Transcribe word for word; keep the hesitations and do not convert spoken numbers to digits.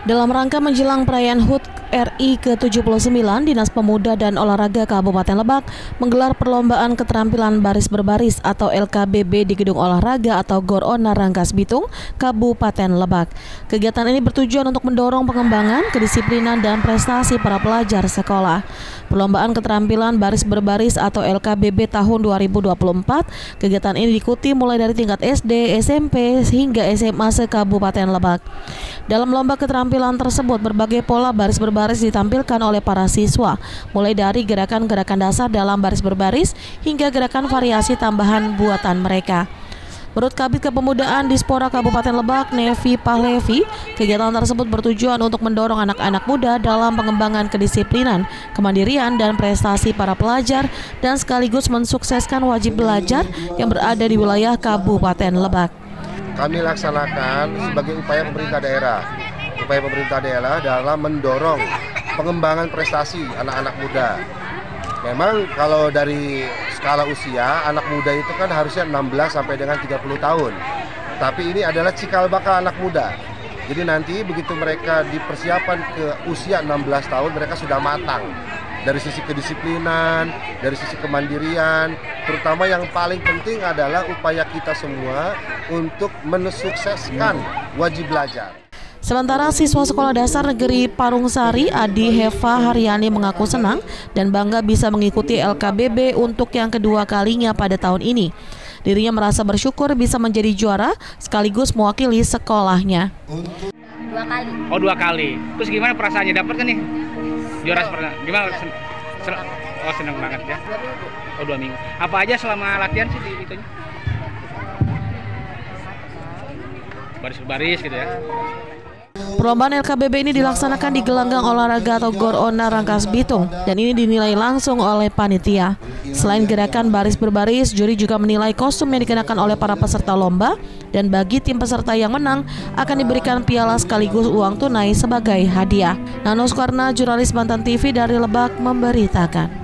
Dalam rangka menjelang perayaan H U T R I ke tujuh puluh sembilan, Dinas Pemuda dan Olahraga Kabupaten Lebak menggelar perlombaan keterampilan baris berbaris atau L K B B di Gedung Olahraga atau Gor Ona Rangkas Bitung, Kabupaten Lebak. Kegiatan ini bertujuan untuk mendorong pengembangan, kedisiplinan, dan prestasi para pelajar sekolah. Perlombaan keterampilan baris berbaris atau L K B B tahun dua ribu dua puluh empat, kegiatan ini diikuti mulai dari tingkat S D, S M P, hingga S M A se-Kabupaten Lebak. Dalam lomba keterampilan tersebut, berbagai pola baris berbaris ditampilkan oleh para siswa, mulai dari gerakan-gerakan dasar dalam baris berbaris hingga gerakan variasi tambahan buatan mereka. Menurut Kabid Kepemudaan Dispora Kabupaten Lebak, Nevi Pahlevi, kegiatan tersebut bertujuan untuk mendorong anak-anak muda dalam pengembangan kedisiplinan, kemandirian, dan prestasi para pelajar, dan sekaligus mensukseskan wajib belajar yang berada di wilayah Kabupaten Lebak. Kami laksanakan sebagai upaya pemerintah daerah, upaya pemerintah daerah dalam mendorong pengembangan prestasi anak-anak muda. Memang kalau dari skala usia, anak muda itu kan harusnya enam belas sampai dengan tiga puluh tahun. Tapi ini adalah cikal bakal anak muda. Jadi nanti begitu mereka dipersiapkan ke usia enam belas tahun, mereka sudah matang. Dari sisi kedisiplinan, dari sisi kemandirian, terutama yang paling penting adalah upaya kita semua untuk mensukseskan wajib belajar. Sementara siswa Sekolah Dasar Negeri Parungsari, Adi Heva Haryani, mengaku senang dan bangga bisa mengikuti L K B B untuk yang kedua kalinya pada tahun ini. Dirinya merasa bersyukur bisa menjadi juara sekaligus mewakili sekolahnya. Dua kali. Oh, dua kali. Terus gimana perasaannya, dapat kan nih? Juara pernah. Gimana? Sen sen oh, senang banget ya. Dua minggu. Oh, dua minggu. Apa aja selama latihan sih di itunya? Baris-baris gitu ya. Perlombaan L K B B ini dilaksanakan di gelanggang olahraga atau Gor Ona Rangkas Bitung dan ini dinilai langsung oleh panitia. Selain gerakan baris berbaris, juri juga menilai kostum yang dikenakan oleh para peserta lomba, dan bagi tim peserta yang menang akan diberikan piala sekaligus uang tunai sebagai hadiah. Nano Soekarna, jurnalis Banten T V dari Lebak, memberitakan.